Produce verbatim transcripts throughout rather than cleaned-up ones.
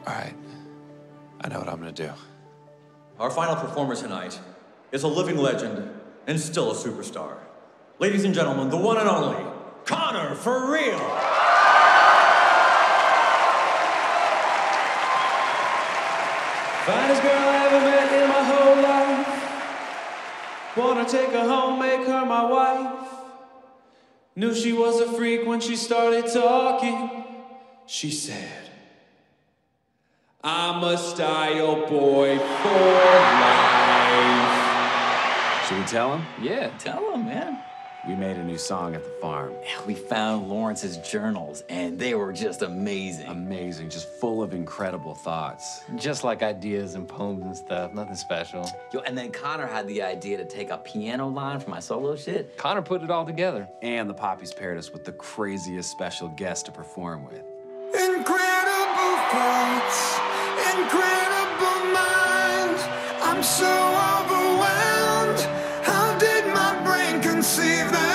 All right. I know what I'm gonna do. Our final performer tonight is a living legend and still a superstar. Ladies and gentlemen, the one and only Connor for real. Finest girl I ever met in my whole life. Wanna take her home, make her my wife. Knew she was a freak when she started talking. She said, I'm a style boy for life. Should we tell him? Yeah, tell him, man. We made a new song at the farm. Yeah, we found Lawrence's journals, and they were just amazing. Amazing, just full of incredible thoughts. Just like ideas and poems and stuff, nothing special. Yo, and then Connor had the idea to take a piano line from my solo shit. Connor put it all together. And the Poppies paired us with the craziest special guest to perform with. Incredible thoughts, incredible minds. I'm so overwhelmed. How did my brain conceive them?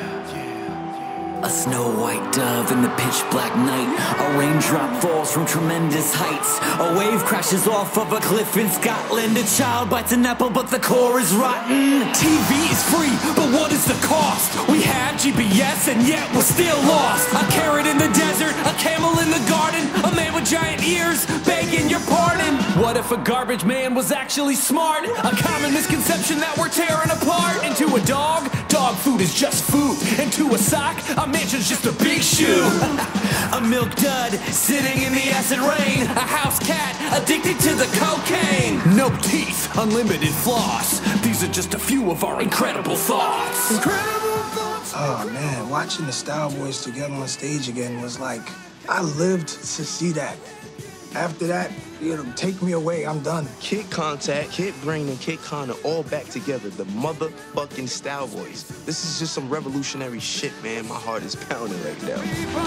A snow white dove in the pitch black night. A raindrop falls from tremendous heights. A wave crashes off of a cliff in Scotland. A child bites an apple, but the core is rotten. T V is free, but what is the cost? We have G P S and yet we're still lost. A carrot in the desert, a camel in the garden, a man with giant ears begging your pardon. What if a garbage man was actually smart? A common misconception that we're tearing apart. Into a dog, dog food is just food. Into a sock, a mansion's just a big shoe. A milk dud sitting in the acid rain. A house cat addicted to the cocaine. No teeth, unlimited floss. These are just a few of our incredible thoughts. Incredible thoughts. Oh man, watching the Style Boyz together on stage again was like, I lived to see that. After that, you know, take me away, I'm done. Kid Contact, Kid Brain, and Kid Connor all back together, the motherfucking Style Boyz. This is just some revolutionary shit, man. My heart is pounding right now.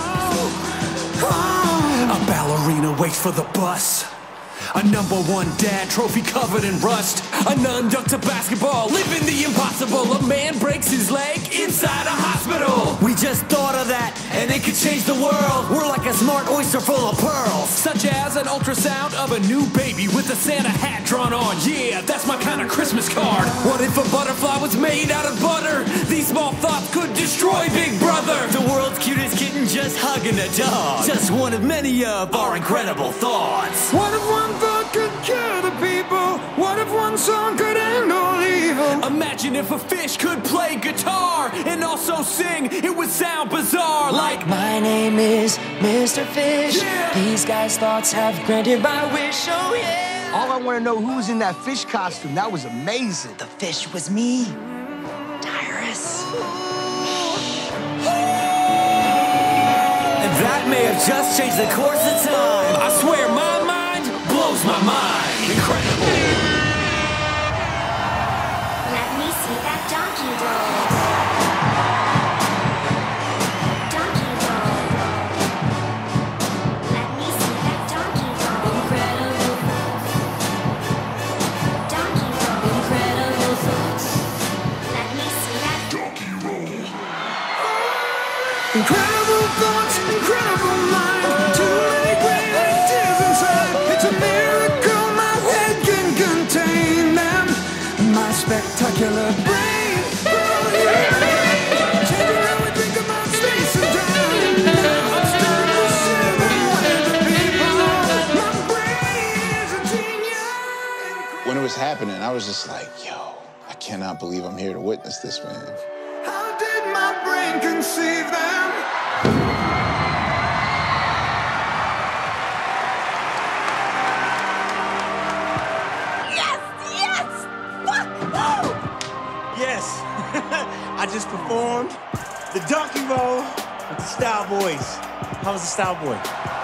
A ballerina waits for the bus. A number one dad, trophy covered in rust. A nun ducked to basketball, living the impossible. A man breaks his leg inside a hospital. We just thought of that, and it could change the world. We're like a smart oyster full of pearls. Such as an ultrasound of a new baby with a Santa hat drawn on. Yeah, that's my kind of Christmas card. What if a butterfly was made out of butter? These small thoughts could destroy Big Brother. The world's cutest kitten just hugging a dog. Just one of many of our incredible thoughts. What if one thought could cure the people? What if one song could end all evil? Imagine if a fish could play guitar and also sing, it would sound bizarre. Like, my name is Mister Fish. Yeah. These guys' thoughts have granted my wish, oh yeah. All I want to know, who was in that fish costume? That was amazing. The fish was me, Tyrus. And that may have just changed the course of time. I swear my mind blows my mind. Incredible. Let me see that donkey roll. Donkey roll. Let me see that donkey roll. Incredible. Donkey roll. Incredible thoughts. Let me see that donkey roll. Incredible thoughts, incredible mind. Too many great ideas inside. It's a miracle my head can contain them. My spectacular brain. Changing how we think about space and time. I'm starting to share the mind of people. My brain is a genius. When it was happening, I was just like, yo, I cannot believe I'm here to witness this, man. How did my brain conceive them? Yes, I just performed the donkey roll with the Style Boyz. How was the Style Boy?